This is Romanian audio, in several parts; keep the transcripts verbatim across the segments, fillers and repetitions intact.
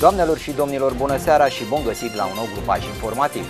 Doamnelor și domnilor, bună seara și bun găsit la un nou grupaj informativ.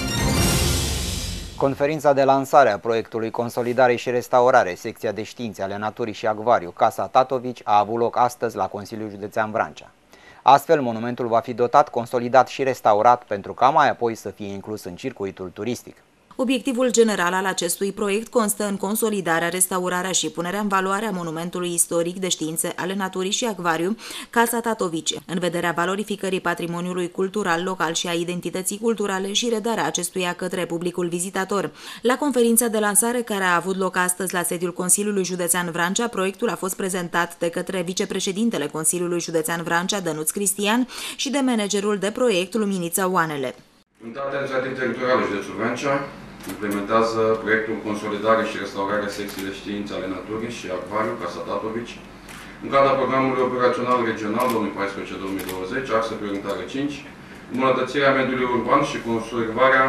Conferința de lansare a proiectului Consolidare și Restaurare, secția de științe ale naturii și acvariu, Casa Tatovici, a avut loc astăzi la Consiliul Județean Vrancea. Astfel, monumentul va fi dotat, consolidat și restaurat pentru ca mai apoi să fie inclus în circuitul turistic. Obiectivul general al acestui proiect constă în consolidarea, restaurarea și punerea în valoare a monumentului istoric de științe ale naturii și acvariu, Casa Tatovici, în vederea valorificării patrimoniului cultural local și a identității culturale și redarea acestuia către publicul vizitator. La conferința de lansare care a avut loc astăzi la sediul Consiliului Județean Vrancea, proiectul a fost prezentat de către vicepreședintele Consiliului Județean Vrancea, Dănuț Cristian, și de managerul de proiect, Luminița Oanele. Unitatea Administrativă Teritorială Județul Vrancea implementează proiectul Consolidare și Restaurare a secției de științe ale naturii și acvariu, Casa Tatovici, în cadrul programului operațional regional două mii paisprezece două mii douăzeci, axă prioritară cinci, îmbunătățirea mediului urban și conservarea,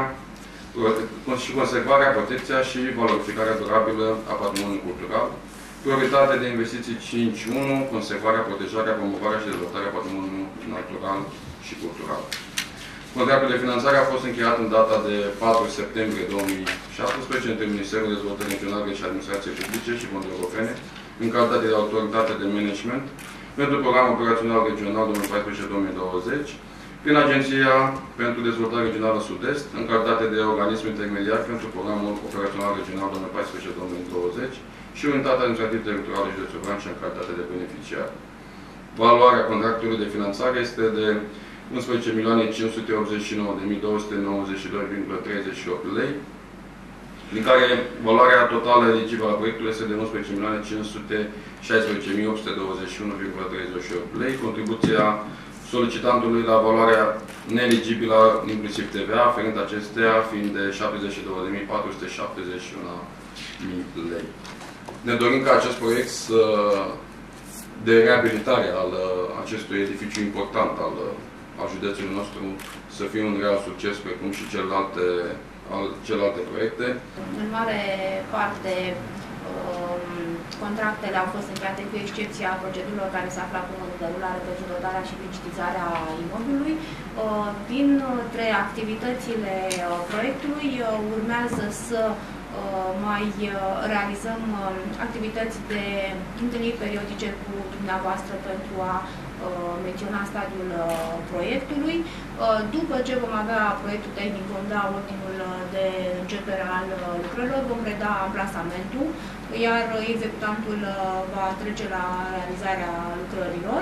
și conservarea, protecția și valorificarea durabilă a patrimoniului cultural, prioritate de investiții cinci unu, conservarea, protejarea, promovarea și dezvoltarea patrimoniului natural și cultural. Contractul de finanțare a fost încheiat în data de patru septembrie două mii șaptesprezece între Ministerul Dezvoltării Regionale și Administrației Publice și Fonduri Europene, în calitate de autoritate de management, pentru Programul Operațional Regional două mii paisprezece două mii douăzeci, prin Agenția pentru Dezvoltare Regională Sud-Est, în calitate de organism intermediar pentru Programul Operațional Regional două mii paisprezece două mii douăzeci și Unitatea Administrativă Teritorială Județul Vrancea, în calitate de beneficiar. Valoarea contractului de finanțare este de unsprezece milioane cinci sute optzeci și nouă de mii două sute nouăzeci și doi virgulă treizeci și opt lei, din care valoarea totală eligibilă a proiectului este de unsprezece milioane cinci sute șaisprezece mii opt sute douăzeci și unu virgulă treizeci și opt lei, contribuția solicitantului la valoarea neeligibilă, inclusiv T V A, aferent acesteia fiind de șaptezeci și două de mii patru sute șaptezeci și unu lei. Ne dorim ca acest proiect să, de reabilitare al acestui edificiu important al al județului nostru să fie un real succes, precum și celelalte, al, celelalte proiecte. În mare parte, contractele au fost încheiate cu excepția procedurilor care se află acum în derulare pentru dotarea și licitizarea imobilului. Dintre activitățile proiectului urmează să mai realizăm activități de întâlniri periodice cu dumneavoastră pentru a menționa stadiul proiectului. După ce vom avea proiectul tehnic, vom da ordinul de începere al lucrărilor, vom reda amplasamentul, iar executantul va trece la realizarea lucrărilor.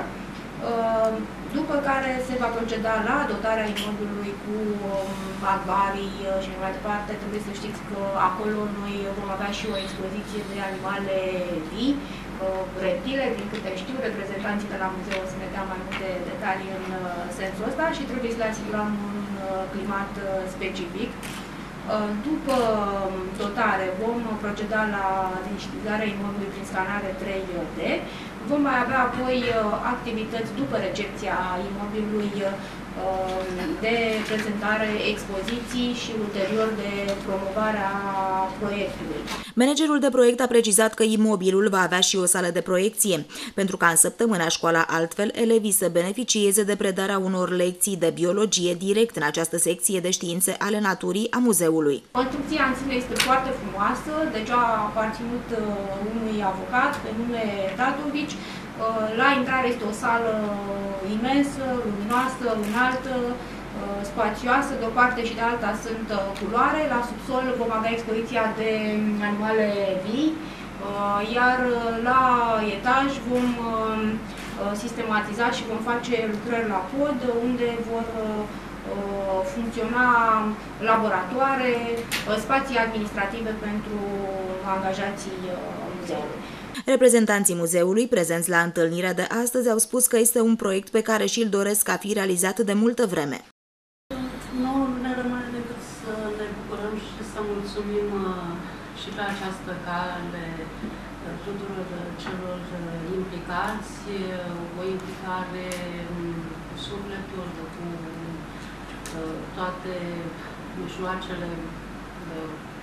După care se va proceda la dotarea imobilului cu acvarii și mai departe. Trebuie să știți că acolo noi vom avea și o expoziție de animale vii, reptile, din câte știu, reprezentanții de la muzeu o să ne dea mai multe detalii în sensul ăsta și trebuie să le asigurăm un climat specific. După dotare vom proceda la digitalizarea imobilului prin scanare trei D. Vom mai avea apoi activități după recepția imobilului de prezentare, expoziții și ulterior de promovare a proiectului. Managerul de proiect a precizat că imobilul va avea și o sală de proiecție, pentru ca în săptămâna Școala Altfel elevii să beneficieze de predarea unor lecții de biologie direct în această secție de științe ale naturii a muzeului. Construcția în sine este foarte frumoasă, deja a aparținut unui avocat pe nume Tatovici. La intrare este o sală imensă, luminoasă, înaltă, spațioasă, de o parte și de alta sunt culoare. La subsol vom avea expoziția de animale vii, iar la etaj vom sistematiza și vom face lucrări la pod, unde vor funcționa laboratoare, spații administrative pentru angajații muzeului. Reprezentanții muzeului prezenți la întâlnirea de astăzi au spus că este un proiect pe care și-l doresc a fi realizat de multă vreme. Nouă nu ne rămâne decât să ne bucurăm și să mulțumim și pe această cale tuturor celor implicați, o implicare cu sufletul, cu toate mijloacele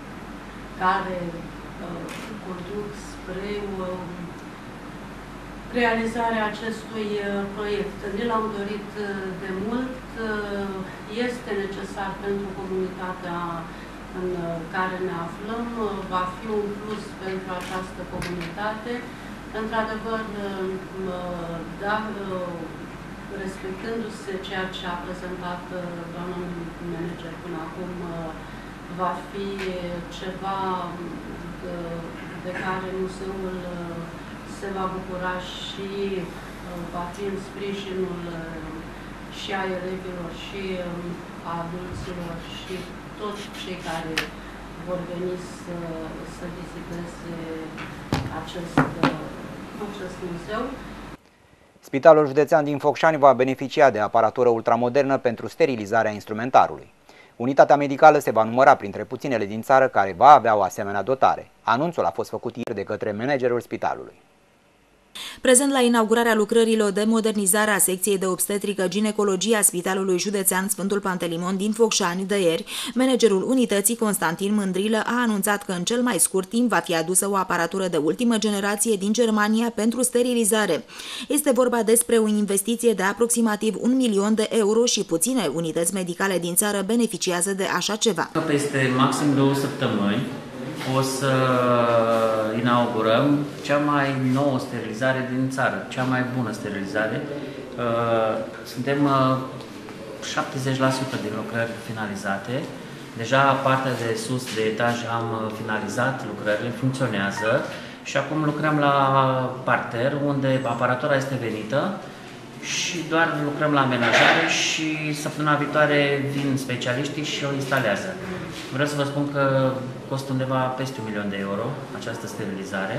care conduc spre realizarea acestui proiect. Ne l-am dorit de mult, este necesar pentru comunitatea în care ne aflăm, va fi un plus pentru această comunitate. Într-adevăr, da, respectându-se ceea ce a prezentat doamna manager până acum, va fi ceva de care muzeul se va bucura și va fi în sprijinul și a elevilor, și a adulților, și toți cei care vor veni să, să viziteze acest, acest muzeu. Spitalul Județean din Focșani va beneficia de aparatură ultramodernă pentru sterilizarea instrumentarului. Unitatea medicală se va număra printre puținele din țară care va avea o asemenea dotare. Anunțul a fost făcut ieri de către managerul spitalului. Prezent la inaugurarea lucrărilor de modernizare a secției de obstetrică-ginecologie a Spitalului Județean Sfântul Pantelimon din Focșani de ieri, managerul unității Constantin Mândrilă a anunțat că în cel mai scurt timp va fi adusă o aparatură de ultimă generație din Germania pentru sterilizare. Este vorba despre o investiție de aproximativ un milion de euro și puține unități medicale din țară beneficiază de așa ceva. Peste maxim două săptămâni o să inaugurăm cea mai nouă sterilizare din țară, cea mai bună sterilizare. Suntem șaptezeci la sută din lucrări finalizate. Deja partea de sus, de etaj, am finalizat lucrările, funcționează și acum lucrăm la parter, unde aparatura este venită și doar lucrăm la amenajare și săptămâna viitoare vin specialiștii și o instalează. Vreau să vă spun că costă undeva peste un milion de euro această sterilizare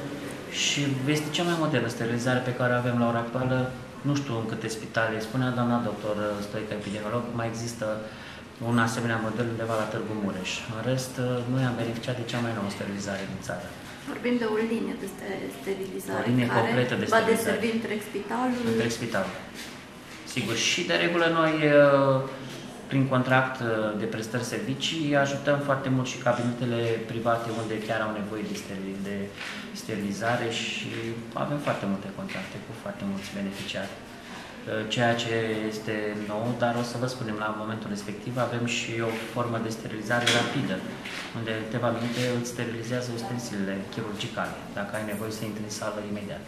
și este cea mai modernă sterilizare pe care o avem la ora actuală. Nu știu în câte spitale, spunea doamna doctor Stoica, epidemiolog, mai există un asemenea model undeva la Târgu Mureș. În rest, noi am beneficiat de cea mai nouă sterilizare din țară. Vorbim de o linie de sterilizare o linie care completă de va deservi întreg spitalul. Întreg spitalul. Sigur, și de regulă noi, prin contract de prestări servicii, ajutăm foarte mult și cabinetele private unde chiar au nevoie de, steril, de sterilizare și avem foarte multe contracte cu foarte mulți beneficiari. Ceea ce este nou, dar o să vă spunem, la momentul respectiv avem și o formă de sterilizare rapidă, unde în câteva minute îți sterilizează ustensilele chirurgicale, dacă ai nevoie să intri în sală imediat.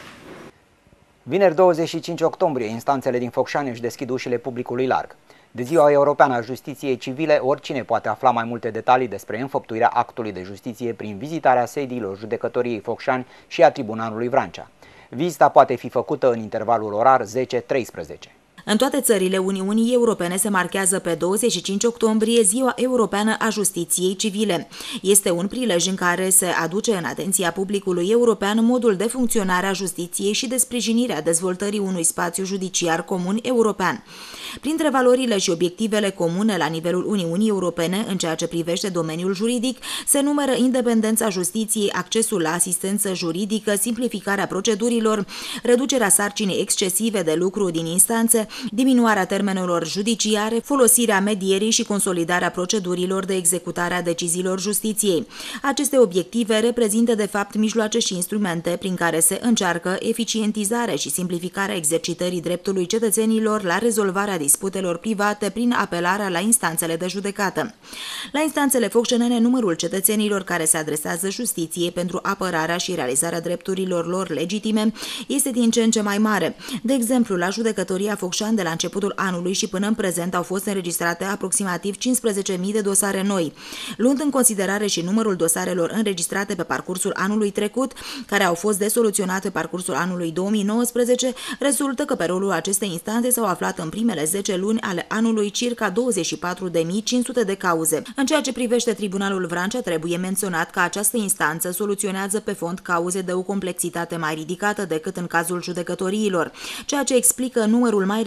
Vineri douăzeci și cinci octombrie, instanțele din Focșani își deschid ușile publicului larg. De Ziua Europeană a Justiției Civile, oricine poate afla mai multe detalii despre înfăptuirea actului de justiție prin vizitarea sediilor Judecătoriei Focșani și a Tribunalului Vrancea. Vizita poate fi făcută în intervalul orar zece treisprezece. În toate țările Uniunii Europene se marchează pe douăzeci și cinci octombrie Ziua Europeană a Justiției Civile. Este un prilej în care se aduce în atenția publicului european modul de funcționare a justiției și de sprijinirea dezvoltării unui spațiu judiciar comun european. Printre valorile și obiectivele comune la nivelul Uniunii Europene în ceea ce privește domeniul juridic se numără independența justiției, accesul la asistență juridică, simplificarea procedurilor, reducerea sarcinii excesive de lucru din instanțe, diminuarea termenelor judiciare, folosirea medierii și consolidarea procedurilor de executare a deciziilor justiției. Aceste obiective reprezintă de fapt mijloace și instrumente prin care se încearcă eficientizarea și simplificarea exercitării dreptului cetățenilor la rezolvarea disputelor private prin apelarea la instanțele de judecată. La instanțele focșenene, numărul cetățenilor care se adresează justiției pentru apărarea și realizarea drepturilor lor legitime este din ce în ce mai mare. De exemplu, la Judecătoria Focșani, de la începutul anului și până în prezent au fost înregistrate aproximativ cincisprezece mii de dosare noi. Luând în considerare și numărul dosarelor înregistrate pe parcursul anului trecut, care au fost desoluționate pe parcursul anului două mii nouăsprezece, rezultă că pe rolul acestei instanțe s-au aflat în primele zece luni ale anului circa douăzeci și patru de mii cinci sute de cauze. În ceea ce privește Tribunalul Vrancea, trebuie menționat că această instanță soluționează pe fond cauze de o complexitate mai ridicată decât în cazul judecătoriilor, ceea ce explică numărul mai redus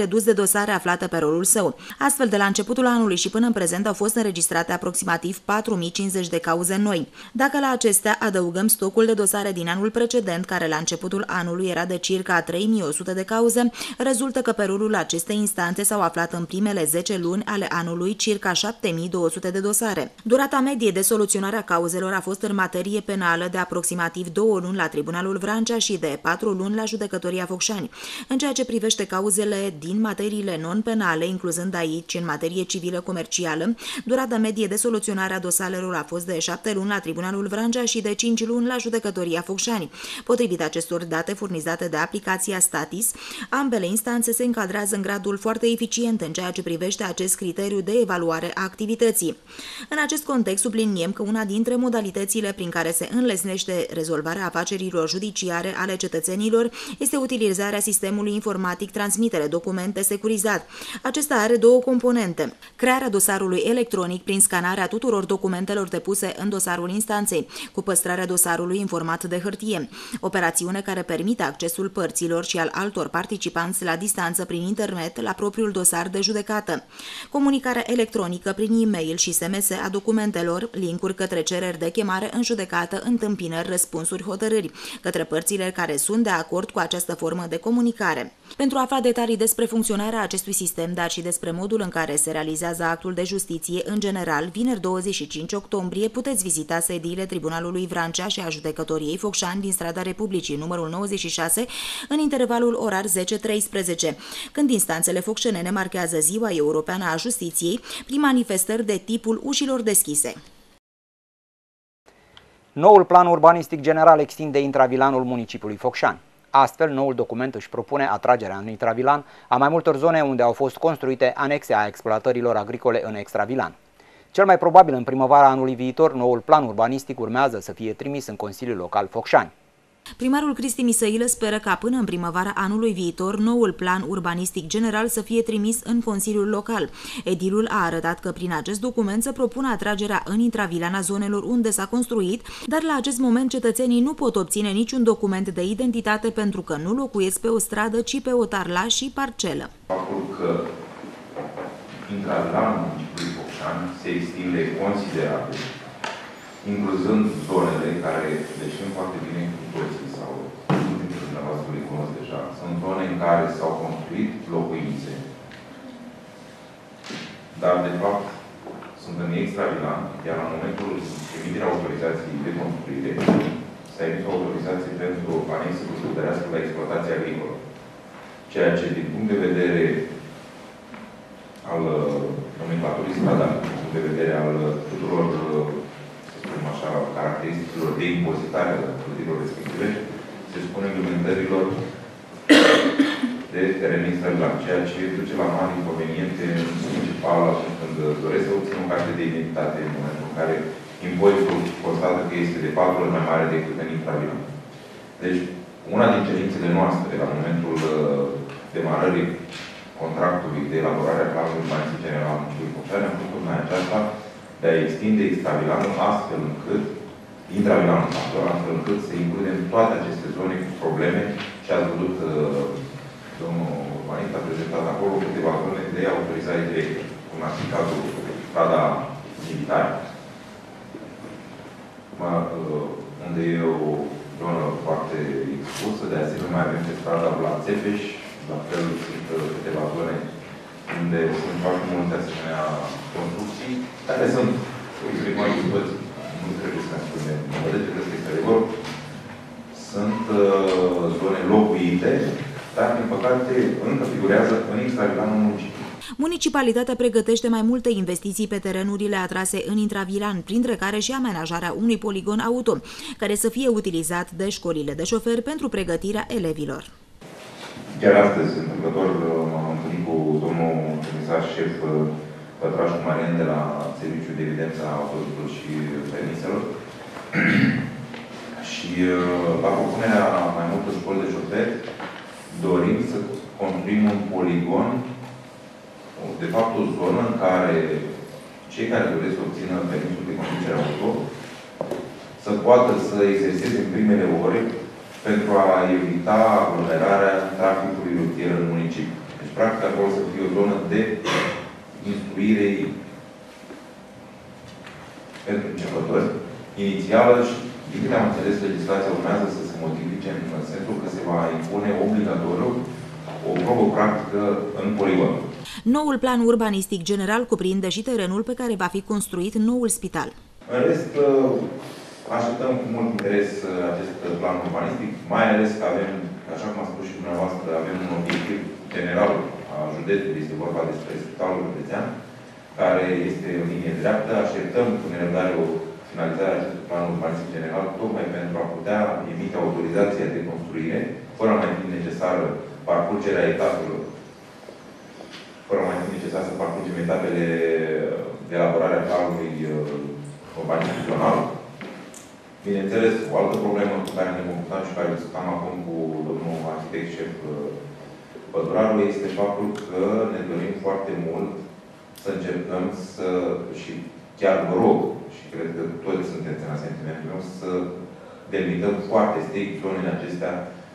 redus de dosare aflate pe rolul său. Astfel, de la începutul anului și până în prezent au fost înregistrate aproximativ patru mii cincizeci de cauze noi. Dacă la acestea adăugăm stocul de dosare din anul precedent, care la începutul anului era de circa trei mii o sută de cauze, rezultă că pe rolul acestei instanțe s-au aflat în primele zece luni ale anului circa șapte mii două sute de dosare. Durata medie de soluționare a cauzelor a fost în materie penală de aproximativ două luni la Tribunalul Vrancea și de patru luni la Judecătoria Focșani. În ceea ce privește cauzele din materiile non-penale, incluzând aici în materie civilă comercială, durata medie de soluționare a dosarelor a fost de șapte luni la Tribunalul Vrancea și de cinci luni la Judecătoria Focșani. Potrivit acestor date furnizate de aplicația Statis, ambele instanțe se încadrează în gradul foarte eficient în ceea ce privește acest criteriu de evaluare a activității. În acest context, subliniem că una dintre modalitățile prin care se înlesnește rezolvarea afacerilor judiciare ale cetățenilor este utilizarea sistemului informatic transmitere documente securizat. Acesta are două componente: crearea dosarului electronic prin scanarea tuturor documentelor depuse în dosarul instanței, cu păstrarea dosarului în format de hârtie, operațiune care permite accesul părților și al altor participanți la distanță prin internet la propriul dosar de judecată, comunicarea electronică prin e-mail și S M S a documentelor, linkuri către cereri de chemare în judecată, întâmpinări, răspunsuri, hotărâri către părțile care sunt de acord cu această formă de comunicare. Pentru a afla detalii despre funcționarea acestui sistem, dar și despre modul în care se realizează actul de justiție în general, vineri douăzeci și cinci octombrie puteți vizita sediile Tribunalului Vrancea și a Judecătoriei Focșani din strada Republicii, numărul nouăzeci și șase, în intervalul orar zece treisprezece, când instanțele focșenene marchează Ziua Europeană a Justiției prin manifestări de tipul ușilor deschise. Noul plan urbanistic general extinde intravilanul municipiului Focșani. Astfel, noul document își propune atragerea în intravilan a mai multor zone unde au fost construite anexe a exploatărilor agricole în extravilan. Cel mai probabil în primăvara anului viitor, noul plan urbanistic urmează să fie trimis în Consiliul Local Focșani. Primarul Cristi Misăilă speră ca până în primăvara anului viitor noul plan urbanistic general să fie trimis în Consiliul Local. Edilul a arătat că prin acest document se propune atragerea în intravilan a zonelor unde s-a construit, dar la acest moment cetățenii nu pot obține niciun document de identitate pentru că nu locuiesc pe o stradă, ci pe o tarla și parcelă. Faptul că intravilanul municipiului Focșani se extinde considerabil, incluzând zonele care le știm foarte bine cu toții sau multe dintre dumneavoastră le cunosc deja. Sunt zone în care s-au construit locuințe, dar de fapt sunt în extravilan, iar în momentul emiterea autorizației de construire s-a emis o autorizație pentru anexă gospodărească la exploatație agricolă. Ceea ce, din punct de vedere al nomenclaturii stradale, din punct de vedere al tuturor așa, caracteristicilor de impozitare a clădirilor respective, se spune implementărilor de teren extravilan, ceea ce duce la mari inconveniente, în principal atunci când doresc să obțin o carte de identitate, în momentul în care impozitul constată că este de patru ori mai mare decât în intravilan. Deci, una din cerințele noastre la momentul demarării contractului de elaborare a planului urbanistic general al municipiului Focșani a fost tocmai aceasta de a extinde extravilanul astfel încât, intravilanul astfel încât să includem toate aceste zone cu probleme și ați văzut uh, domnul urbanist a prezentat acolo câteva zone de autorizare directă, cum ar fi cazul strada militar, uh, unde e o zonă foarte expusă, de asemenea mai avem pe strada la Țepeș, la fel sunt uh, câteva zone unde sunt foarte multe asemenea construcții, care sunt, exprimat cu toți, nu trebuie să ne spunem, nu vedeți că este adevăr, sunt uh, zone locuite, dar, din păcate, încă figurează în extravilanul municipiului. Municipalitatea pregătește mai multe investiții pe terenurile atrase în intravilan, printre care și amenajarea unui poligon auto, care să fie utilizat de școlile de șoferi pentru pregătirea elevilor. Chiar astăzi, întâmplător, m-am întâlnit cu domnul comisar șef Pătrașu Marian de la Serviciul de Evidență a Autorităților și Permiselor și la propunerea mai multor școli de șoferi dorim să construim un poligon, de fapt o zonă în care cei care doresc să obțină permisul de conducere auto să poată să exerseze în primele ore pentru a evita aglomerarea traficului rutier în municipiu. Deci, practic acolo să fie o zonă de instruire pentru începători, inițială și, din câte am înțeles, legislația urmează să se modifice în sensul că se va impune obligatoriu o probă practică în poligon. Noul plan urbanistic general cuprinde și terenul pe care va fi construit noul spital. În rest, așteptăm cu mult interes acest plan urbanistic, mai ales că avem, așa cum a spus și dumneavoastră, avem un obiectiv general a județului, este vorba despre Spitalul Județean, care este o linie dreaptă. Așteptăm cu nerăbdare o finalizare a acestui plan urbanistic general, tocmai pentru a putea emite autorizația de construire, fără a mai fi necesară parcurgerea etapelor, fără a mai fi necesar să parcurgem etapele de elaborare a planului urbanistic zonal. Bineînțeles, o altă problemă cu care ne confruntăm și care discutam acum cu domnul arhitect șef Pădurarul este faptul că ne dorim foarte mult să încercăm să, și chiar vă rog, și cred că toți sunteți în asentimentul meu, să delimităm foarte strict zonele acestea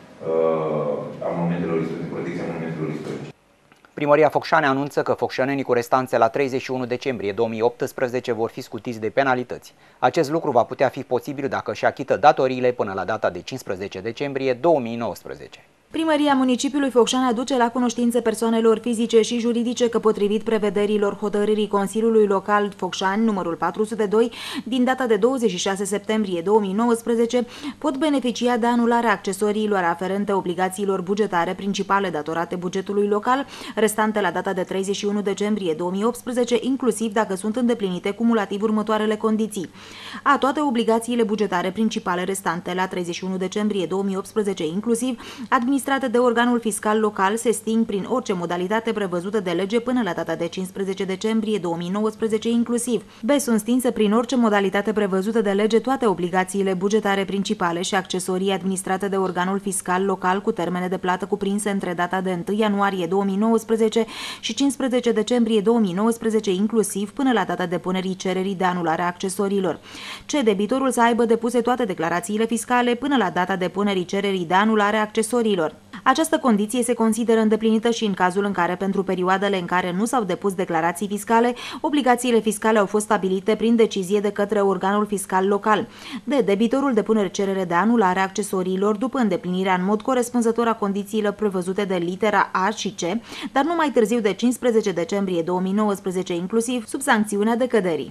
uh, a monumentelor istorice, protecția monumentelor istorice. Primăria Focșani anunță că focșanenii cu restanțe la treizeci și unu decembrie două mii optsprezece vor fi scutiți de penalități. Acest lucru va putea fi posibil dacă își achită datoriile până la data de cincisprezece decembrie două mii nouăsprezece. Primăria municipiului Focșani aduce la cunoștință persoanelor fizice și juridice că, potrivit prevederilor hotărârii Consiliului Local Focșani numărul patru sute doi din data de douăzeci și șase septembrie două mii nouăsprezece, pot beneficia de anularea accesoriilor aferente obligațiilor bugetare principale datorate bugetului local, restante la data de treizeci și unu decembrie două mii optsprezece, inclusiv dacă sunt îndeplinite cumulativ următoarele condiții: a. toate obligațiile bugetare principale restante la treizeci și unu decembrie două mii optsprezece, inclusiv administrative de organul fiscal local, se sting prin orice modalitate prevăzută de lege până la data de cincisprezece decembrie două mii nouăsprezece inclusiv. B. Sunt stinse prin orice modalitate prevăzută de lege toate obligațiile bugetare principale și accesorii administrate de organul fiscal local cu termene de plată cuprinse între data de întâi ianuarie două mii nouăsprezece și cincisprezece decembrie două mii nouăsprezece inclusiv până la data depunerii cererii de anulare a accesoriilor. C. Debitorul să aibă depuse toate declarațiile fiscale până la data depunerii cererii de anulare a accesoriilor. Această condiție se consideră îndeplinită și în cazul în care, pentru perioadele în care nu s-au depus declarații fiscale, obligațiile fiscale au fost stabilite prin decizie de către organul fiscal local. D. Debitorul depune cerere de anulare a accesoriilor după îndeplinirea în mod corespunzător a condițiilor prevăzute de litera A și C, dar nu mai târziu de cincisprezece decembrie două mii nouăsprezece inclusiv, sub sancțiunea decăderii.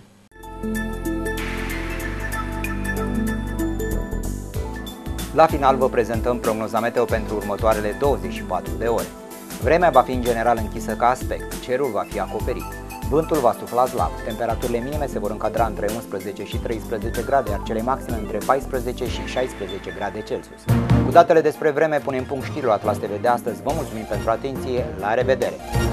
La final vă prezentăm prognoza meteo pentru următoarele douăzeci și patru de ore. Vremea va fi în general închisă ca aspect, cerul va fi acoperit. Vântul va sufla slab, temperaturile minime se vor încadra între unsprezece și treisprezece grade, iar cele maxime între paisprezece și șaisprezece grade Celsius. Cu datele despre vreme punem punct știrilor Atlas T V de astăzi. Vă mulțumim pentru atenție, la revedere!